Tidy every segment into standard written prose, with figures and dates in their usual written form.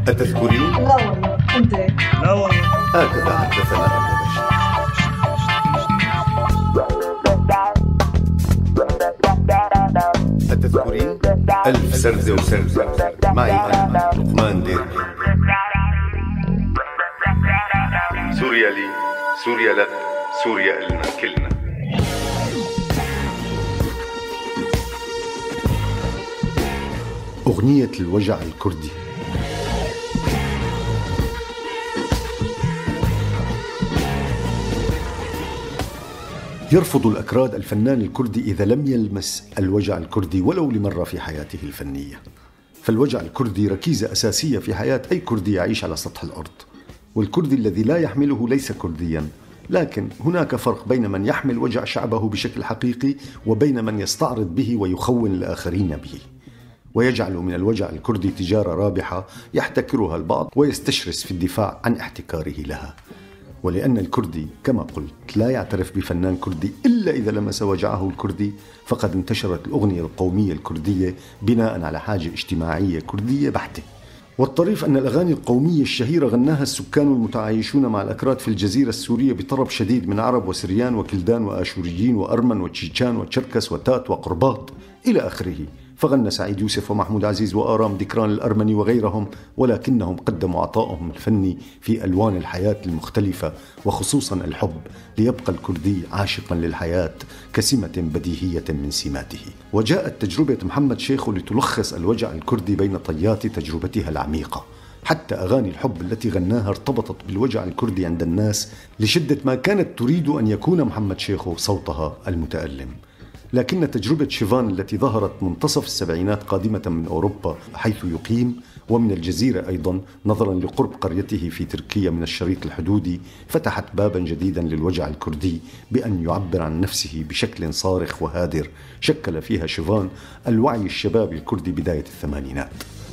أتذكرين؟ لا والله. أنت؟ لا والله. هكذا حدثنا أبو بشر. أتذكرين؟ ألف سردة وسردة معي أنا لقمان ديربي. سوريا لي، سوريا لك، سوريا إلنا كلنا. أغنية الوجع الكردي. يرفض الأكراد الفنان الكردي إذا لم يلمس الوجع الكردي ولو لمرة في حياته الفنية. فالوجع الكردي ركيزة أساسية في حياة أي كردي يعيش على سطح الأرض، والكردي الذي لا يحمله ليس كرديا. لكن هناك فرق بين من يحمل وجع شعبه بشكل حقيقي وبين من يستعرض به ويخون الآخرين به، ويجعل من الوجع الكردي تجارة رابحة يحتكرها البعض ويستشرس في الدفاع عن احتكاره لها. ولأن الكردي كما قلت لا يعترف بفنان كردي إلا إذا لمس وجعه الكردي، فقد انتشرت الأغنية القومية الكردية بناء على حاجة اجتماعية كردية بحتة. والطريف أن الأغاني القومية الشهيرة غناها السكان المتعايشون مع الأكراد في الجزيرة السورية بطرب شديد من عرب وسريان وكلدان وآشوريين وأرمن وتشيتشان وتشركس وتات وقرباط إلى آخره. فغنى سعيد يوسف ومحمود عزيز وآرام دكران الأرمني وغيرهم، ولكنهم قدموا عطائهم الفني في ألوان الحياة المختلفة وخصوصا الحب، ليبقى الكردي عاشقا للحياة كسمة بديهية من سماته. وجاءت تجربة محمد شيخو لتلخص الوجع الكردي بين طيات تجربتها العميقة. حتى أغاني الحب التي غناها ارتبطت بالوجع الكردي عند الناس لشدة ما كانت تريد أن يكون محمد شيخو صوتها المتألم. لكن تجربة شيفان التي ظهرت منتصف السبعينات قادمة من أوروبا حيث يقيم ومن الجزيرة أيضا نظرا لقرب قريته في تركيا من الشريط الحدودي، فتحت بابا جديدا للوجع الكردي بأن يعبر عن نفسه بشكل صارخ وهادر شكل فيها شيفان الوعي الشبابي الكردي بداية الثمانينات.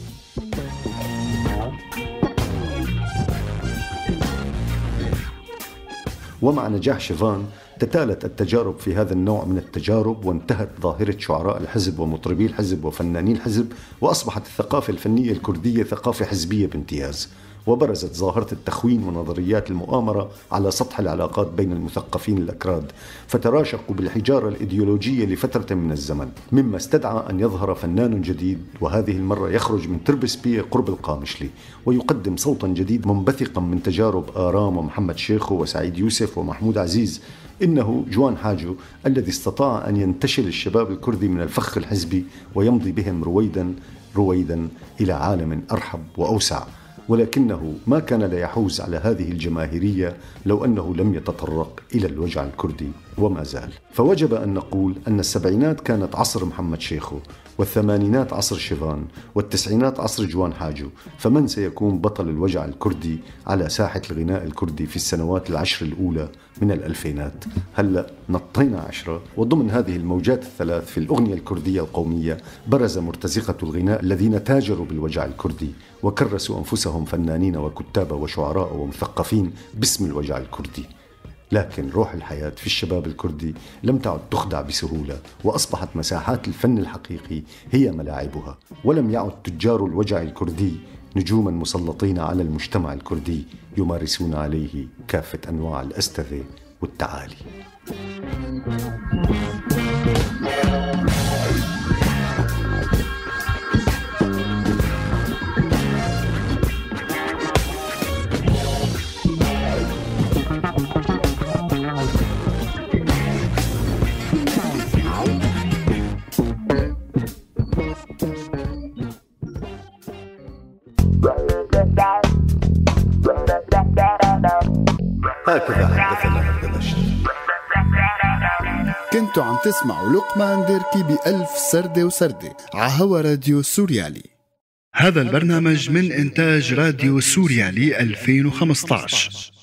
ومع نجاح شيفان تتالت التجارب في هذا النوع من التجارب، وانتهت ظاهرة شعراء الحزب ومطربي الحزب وفناني الحزب، وأصبحت الثقافة الفنية الكردية ثقافة حزبية بامتياز. وبرزت ظاهرة التخوين ونظريات المؤامرة على سطح العلاقات بين المثقفين الأكراد، فتراشقوا بالحجارة الإيديولوجية لفترة من الزمن، مما استدعى أن يظهر فنان جديد، وهذه المرة يخرج من تربسبية قرب القامشلي، ويقدم صوتا جديد منبثقا من تجارب آرام ومحمد شيخو وسعيد يوسف ومحمود عزيز. إنه جوان حاجو الذي استطاع أن ينتشل الشباب الكردي من الفخ الحزبي ويمضي بهم رويدا رويدا إلى عالم أرحب وأوسع. ولكنه ما كان ليحوز على هذه الجماهيرية لو أنه لم يتطرق إلى الوجع الكردي، وما زال. فوجب أن نقول أن السبعينات كانت عصر محمد شيخو، والثمانينات عصر شيفان، والتسعينات عصر جوان حاجو. فمن سيكون بطل الوجع الكردي على ساحة الغناء الكردي في السنوات العشر الأولى من الألفينات؟ هلأ نطينا 10، وضمن هذه الموجات الثلاث في الأغنية الكردية القومية برز مرتزقة الغناء الذين تاجروا بالوجع الكردي وكرسوا أنفسهم فنانين وكتاب وشعراء ومثقفين باسم الوجع الكردي. لكن روح الحياة في الشباب الكردي لم تعد تخدع بسهولة، وأصبحت مساحات الفن الحقيقي هي ملاعبها، ولم يعد تجار الوجع الكردي نجوما مسلطين على المجتمع الكردي يمارسون عليه كافة أنواع الأستذة والتعالي. هكذا حدثنا أبو بشر. كنتوا عم تسمعوا لقمان ديركي بألف سردة وسردة عهوا راديو سوريالي. هذا البرنامج من إنتاج راديو سوريالي 2015.